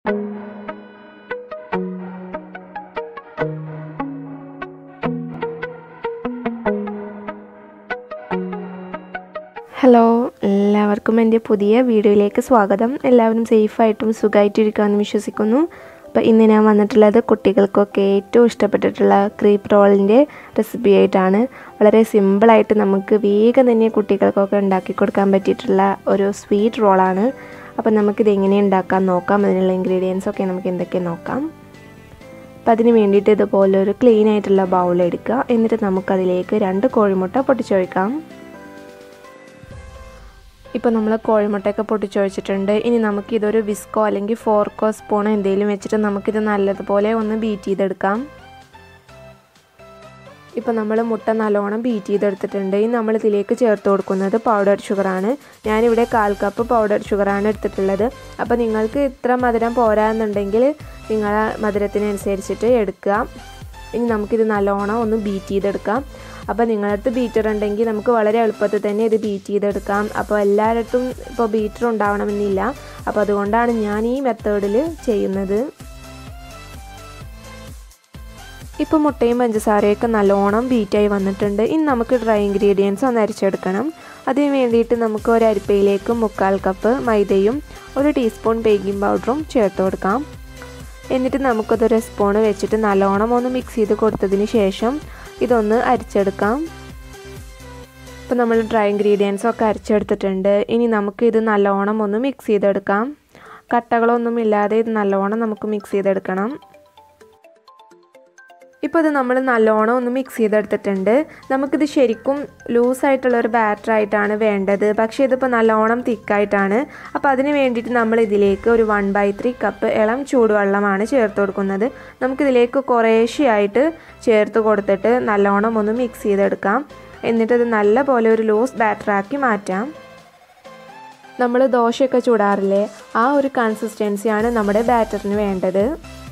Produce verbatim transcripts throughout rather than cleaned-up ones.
Hello, എല്ലാവർക്കും എൻ്റെ പുതിയ വീഡിയോയിലേക്ക് സ്വാഗതം. എല്ലാവരും സേഫായിട്ടും സുഖമായിട്ടിരിക്കാമെന്ന് വിശ്വസിക്കുന്നു. അപ്പോൾ ഇന്ന് ഞാൻ വന്നിട്ടുള്ളത് കുട്ടികൾക്കൊക്കെ ഏറ്റവും ഇഷ്ടപ്പെട്ടിട്ടുള്ള ക്രീപ്പ് റോളിൻ്റെ റെസിപ്പി ആയിട്ടാണ്. വളരെ സിമ്പിളായിട്ട് നമുക്ക് വേഗം തന്നെ കുട്ടികൾക്കൊക്കെ ഉണ്ടാക്കി കൊടുക്കാൻ പറ്റിയിട്ടുള്ള ഒരു സ്വീറ്റ് റോളാണ്. അപ്പോൾ നമുക്കിത് എങ്ങനെ ഉണ്ടാക്കാൻ നോക്കാം. അതിനുള്ള ഇൻഗ്രീഡിയൻസ് ഒക്കെ നമുക്ക് എന്തൊക്കെ നോക്കാം. അപ്പോൾ അതിന് വേണ്ടിയിട്ട് ഇതുപോലെ ഒരു ക്ലീൻ ആയിട്ടുള്ള ബൗൾ എടുക്കുക. എന്നിട്ട് നമുക്കതിലേക്ക് രണ്ട് കോഴിമുട്ട പൊട്ടിച്ചൊഴിക്കാം. ഇപ്പോൾ നമ്മൾ കോഴിമുട്ടയൊക്കെ പൊട്ടിച്ചൊഴിച്ചിട്ടുണ്ട്. ഇനി നമുക്കിതൊരു വിസ്കോ അല്ലെങ്കിൽ ഫോർക്കോ സ്പൂണോ എന്തെങ്കിലും വെച്ചിട്ട് നമുക്കിത് നല്ലതുപോലെ ഒന്ന് ബീറ്റ് ചെയ്തെടുക്കാം. ഇപ്പോൾ നമ്മൾ മുട്ട നല്ലോണം ബീറ്റ് ചെയ്തെടുത്തിട്ടുണ്ട്. ഇനി നമ്മൾ ഇതിലേക്ക് ചേർത്ത് കൊടുക്കുന്നത് പൗഡർ ഷുഗറാണ്. ഞാനിവിടെ കാൽ കപ്പ് പൗഡർ ഷുഗറാണ് എടുത്തിട്ടുള്ളത്. അപ്പോൾ നിങ്ങൾക്ക് ഇത്ര മധുരം പോരാന്നുണ്ടെങ്കിൽ നിങ്ങളെ മധുരത്തിനനുസരിച്ചിട്ട് എടുക്കുക. ഇനി നമുക്കിത് നല്ലോണം ഒന്ന് ബീറ്റ് ചെയ്തെടുക്കാം. അപ്പോൾ നിങ്ങളടുത്ത് ബീറ്റർ ഉണ്ടെങ്കിൽ നമുക്ക് വളരെ എളുപ്പത്തിൽ തന്നെ ഇത് ബീറ്റ് ചെയ്തെടുക്കാം. അപ്പോൾ എല്ലായിടത്തും ഇപ്പോൾ ബീറ്റർ ഉണ്ടാവണമെന്നില്ല. അപ്പോൾ അതുകൊണ്ടാണ് ഞാൻ ഈ മെത്തേഡിൽ ചെയ്യുന്നത്. ഇപ്പോൾ മുട്ടയും പഞ്ചസാരയൊക്കെ നല്ലോണം ബീറ്റായി വന്നിട്ടുണ്ട്. ഇനി നമുക്ക് ഡ്രൈ ഇൻഗ്രീഡിയൻസ് ഒന്ന് അരിച്ചെടുക്കണം. അതിന് വേണ്ടിയിട്ട് നമുക്ക് ഒരു അരിപ്പയിലേക്ക് മുക്കാൽ കപ്പ് മൈദയും ഒരു ടീസ്പൂൺ ബേക്കിംഗ് പൗഡറും ചേർത്ത് കൊടുക്കാം. എന്നിട്ട് നമുക്കതൊരു സ്പൂൺ വെച്ചിട്ട് നല്ലോണം ഒന്ന് മിക്സ് ചെയ്ത് കൊടുത്തതിന് ശേഷം ഇതൊന്ന് അരിച്ചെടുക്കാം. ഇപ്പോൾ നമ്മൾ ഡ്രൈ ഇൻഗ്രീഡിയൻസ് ഒക്കെ അരിച്ചെടുത്തിട്ടുണ്ട്. ഇനി നമുക്ക് ഇത് നല്ലോണം ഒന്ന് മിക്സ് ചെയ്തെടുക്കാം. കട്ടകളൊന്നും ഇല്ലാതെ ഇത് നല്ലോണം നമുക്ക് മിക്സ് ചെയ്തെടുക്കണം. ഇപ്പോൾ ഇത് നമ്മൾ നല്ലോണം ഒന്ന് മിക്സ് ചെയ്തെടുത്തിട്ടുണ്ട്. നമുക്കിത് ശരിക്കും ലൂസായിട്ടുള്ളൊരു ബാറ്ററായിട്ടാണ് വേണ്ടത്. പക്ഷേ ഇതിപ്പോൾ നല്ലോണം തിക്കായിട്ടാണ്. അപ്പോൾ അതിന് വേണ്ടിയിട്ട് നമ്മൾ ഇതിലേക്ക് ഒരു വൺ ബൈ ത്രീ കപ്പ് ഇളം ചൂടുവെള്ളമാണ് ചേർത്ത് കൊടുക്കുന്നത്. നമുക്കിതിലേക്ക് കുറേശ്ശെയായിട്ട് ചേർത്ത് കൊടുത്തിട്ട് നല്ലോണം ഒന്ന് മിക്സ് ചെയ്തെടുക്കാം. എന്നിട്ടത് നല്ല പോലെ ഒരു ലൂസ് ബാറ്ററാക്കി മാറ്റാം. നമ്മൾ ദോശയൊക്കെ ചൂടാറില്ലേ, ആ ഒരു കൺസിസ്റ്റൻസിയാണ് നമ്മുടെ ബാറ്ററിന് വേണ്ടത്.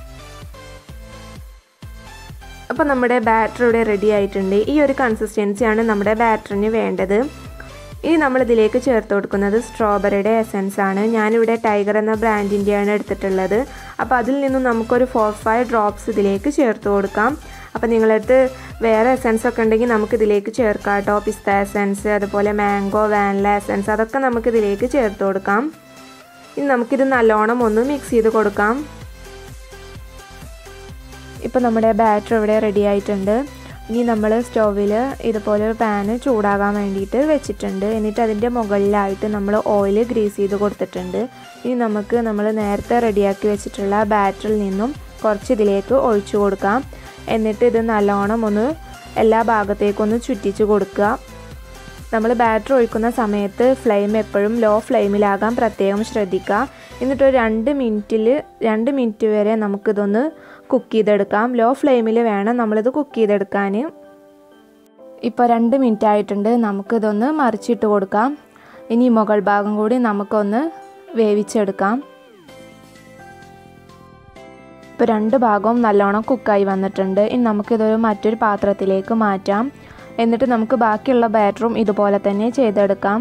അപ്പോൾ നമ്മുടെ ബാറ്റർ ഇവിടെ റെഡി ആയിട്ടുണ്ട്. ഈ ഒരു കൺസിസ്റ്റൻസിയാണ് നമ്മുടെ ബാറ്ററിന് വേണ്ടത്. ഇനി നമ്മളിതിലേക്ക് ചേർത്ത് കൊടുക്കുന്നത് സ്ട്രോബെറിയുടെ എസൻസ് ആണ്. ഞാനിവിടെ ടൈഗർ എന്ന ബ്രാൻഡിൻ്റെയാണ് എടുത്തിട്ടുള്ളത്. അപ്പോൾ അതിൽ നിന്നും നമുക്കൊരു ഫോർ ഫൈവ് ഡ്രോപ്സ് ഇതിലേക്ക് ചേർത്ത് കൊടുക്കാം. അപ്പോൾ നിങ്ങളടുത്ത് വേറെ എസൻസ് ഒക്കെ ഉണ്ടെങ്കിൽ നമുക്കിതിലേക്ക് ചേർക്കാം കേട്ടോ. പിസ്ത എസൻസ്, അതുപോലെ മാംഗോ, വാനില എസൻസ്, അതൊക്കെ നമുക്കിതിലേക്ക് ചേർത്ത് കൊടുക്കാം. ഇനി നമുക്കിത് നല്ലോണം ഒന്ന് മിക്സ് ചെയ്ത് കൊടുക്കാം. ഇപ്പോൾ നമ്മുടെ ബാറ്റർ ഇവിടെ റെഡി ആയിട്ടുണ്ട്. ഇനി നമ്മൾ സ്റ്റൗവിൽ ഇതുപോലെ ഒരു പാന് ചൂടാകാൻ വേണ്ടിയിട്ട് വെച്ചിട്ടുണ്ട്. എന്നിട്ട് അതിൻ്റെ മുകളിലായിട്ട് നമ്മൾ ഓയിൽ ഗ്രീസ് ചെയ്ത് കൊടുത്തിട്ടുണ്ട്. ഇനി നമുക്ക് നമ്മൾ നേരത്തെ റെഡിയാക്കി വെച്ചിട്ടുള്ള ബാറ്ററിൽ നിന്നും കുറച്ച് ഇതിലേക്ക് ഒഴിച്ചു കൊടുക്കാം. എന്നിട്ട് ഇത് നല്ലോണം ഒന്ന് എല്ലാ ഭാഗത്തേക്കൊന്ന് ചുറ്റിച്ച് കൊടുക്കുക. നമ്മൾ ബാറ്റർ ഒഴിക്കുന്ന സമയത്ത് ഫ്ലെയിം എപ്പോഴും ലോ ഫ്ലെയിമിലാകാൻ പ്രത്യേകം ശ്രദ്ധിക്കുക. എന്നിട്ടൊരു രണ്ട് മിനിറ്റിൽ രണ്ട് മിനിറ്റ് വരെ നമുക്കിതൊന്ന് കുക്ക് ചെയ്തെടുക്കാം. ലോ ഫ്ലെയിമിൽ വേണം നമ്മളിത് കുക്ക് ചെയ്തെടുക്കാൻ. ഇപ്പോൾ രണ്ട് മിനിറ്റ് ആയിട്ടുണ്ട്. നമുക്കിതൊന്ന് മറിച്ചിട്ട് കൊടുക്കാം. ഇനി മുകൾ ഭാഗം കൂടി നമുക്കൊന്ന് വേവിച്ചെടുക്കാം. ഇപ്പോൾ രണ്ട് ഭാഗവും നല്ലോണം കുക്കായി വന്നിട്ടുണ്ട്. ഇനി നമുക്കിതൊരു മറ്റൊരു പാത്രത്തിലേക്ക് മാറ്റാം. എന്നിട്ട് നമുക്ക് ബാക്കിയുള്ള ബാറ്ററും ഇതുപോലെ തന്നെ ചെയ്തെടുക്കാം.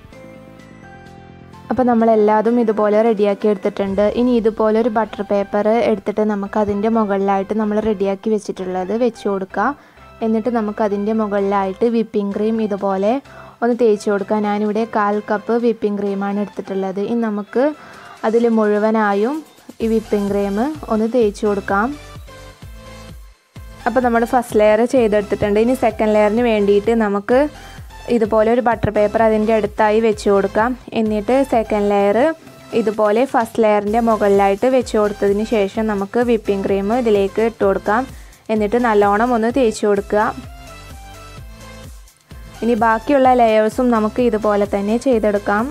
അപ്പോൾ നമ്മളെല്ലാതും ഇതുപോലെ റെഡിയാക്കി എടുത്തിട്ടുണ്ട്. ഇനി ഇതുപോലെ ഒരു ബട്ടർ പേപ്പർ എടുത്തിട്ട് നമുക്കതിൻ്റെ മുകളിലായിട്ട് നമ്മൾ റെഡിയാക്കി വെച്ചിട്ടുള്ളത് വെച്ച് കൊടുക്കുക. എന്നിട്ട് നമുക്കതിൻ്റെ മുകളിലായിട്ട് വിപ്പിംഗ് ക്രീം ഇതുപോലെ ഒന്ന് തേച്ച് കൊടുക്കുക. ഞാനിവിടെ കാൽ കപ്പ് വിപ്പിംഗ് ക്രീമാണ് എടുത്തിട്ടുള്ളത്. ഇനി നമുക്ക് അതിൽ മുഴുവനായും ഈ വിപ്പിംഗ് ക്രീം ഒന്ന് തേച്ച് കൊടുക്കാം. അപ്പോൾ നമ്മൾ ഫസ്റ്റ് ലെയർ ചെയ്തെടുത്തിട്ടുണ്ട്. ഇനി സെക്കൻഡ് ലെയറിന് വേണ്ടിയിട്ട് നമുക്ക് ഇതുപോലെ ഒരു ബട്ടർ പേപ്പർ അതിൻ്റെ അടുത്തായി വെച്ച് കൊടുക്കാം. എന്നിട്ട് സെക്കൻഡ് ലെയർ ഇതുപോലെ ഫസ്റ്റ് ലെയറിൻ്റെ മുകളിലായിട്ട് വെച്ച് കൊടുത്തതിന് ശേഷം നമുക്ക് വിപ്പിംഗ് ക്രീം ഇതിലേക്ക് ഇട്ട് കൊടുക്കാം. എന്നിട്ട് നല്ലോണം ഒന്ന് തേച്ച് കൊടുക്കുക. ഇനി ബാക്കിയുള്ള ലെയേഴ്സും നമുക്ക് ഇതുപോലെ തന്നെ ചെയ്തെടുക്കാം.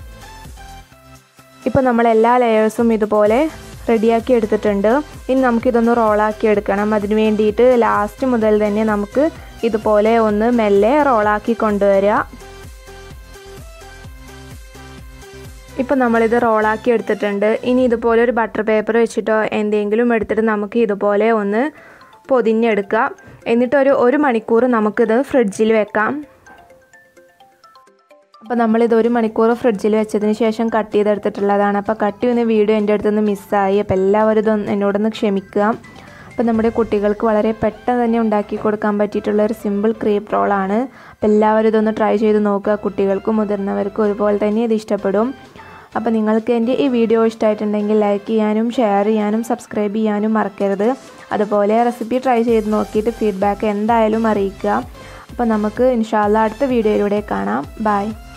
ഇപ്പോൾ നമ്മൾ എല്ലാ ലെയേഴ്സും ഇതുപോലെ റെഡിയാക്കി എടുത്തിട്ടുണ്ട്. ഇനി നമുക്കിതൊന്ന് റോളാക്കി എടുക്കണം. അതിന് വേണ്ടിയിട്ട് ലാസ്റ്റ് മുതൽ തന്നെ നമുക്ക് ഇതുപോലെ ഒന്ന് മെല്ലെ റോളാക്കി കൊണ്ടുവരിക. ഇപ്പോൾ നമ്മളിത് റോളാക്കി എടുത്തിട്ടുണ്ട്. ഇനി ഇതുപോലെ ഒരു ബട്ടർ പേപ്പർ വെച്ചിട്ടോ എന്തെങ്കിലും എടുത്തിട്ട് നമുക്ക് ഇതുപോലെ ഒന്ന് പൊതിഞ്ഞെടുക്കുക. എന്നിട്ടൊരു ഒരു മണിക്കൂർ നമുക്കിത് ഫ്രിഡ്ജിൽ വെക്കാം. അപ്പോൾ നമ്മളിത് ഒരു മണിക്കൂർ ഫ്രിഡ്ജിൽ വെച്ചതിന് ശേഷം കട്ട് ചെയ്തെടുത്തിട്ടുള്ളതാണ്. അപ്പോൾ കട്ട് ചെയ്യുന്ന വീഡിയോ എൻ്റെ അടുത്തുനിന്ന് മിസ്സായി. അപ്പോൾ എല്ലാവരും ഇതൊന്ന് എന്നോടൊന്ന് ക്ഷമിക്കുക. അപ്പോൾ നമ്മുടെ കുട്ടികൾക്ക് വളരെ പെട്ടെന്ന് തന്നെ ഉണ്ടാക്കി കൊടുക്കാൻ പറ്റിയിട്ടുള്ള ഒരു സിമ്പിൾ ക്രീപ്പ് റോളാണ്. അപ്പോൾ എല്ലാവരും ഇതൊന്ന് ട്രൈ ചെയ്ത് നോക്കുക. കുട്ടികൾക്കും മുതിർന്നവർക്കും ഒരുപോലെ തന്നെ ഇത് ഇഷ്ടപ്പെടും. അപ്പോൾ നിങ്ങൾക്ക് എൻ്റെ ഈ വീഡിയോ ഇഷ്ടമായിട്ടുണ്ടെങ്കിൽ ലൈക്ക് ചെയ്യാനും ഷെയർ ചെയ്യാനും സബ്സ്ക്രൈബ് ചെയ്യാനും മറക്കരുത്. അതുപോലെ റെസിപ്പി ട്രൈ ചെയ്ത് നോക്കിയിട്ട് ഫീഡ്ബാക്ക് എന്തായാലും അറിയിക്കുക. അപ്പോൾ നമുക്ക് ഇൻഷാ അല്ലാഹ് അടുത്ത വീഡിയോയിലൂടെ കാണാം. ബൈ.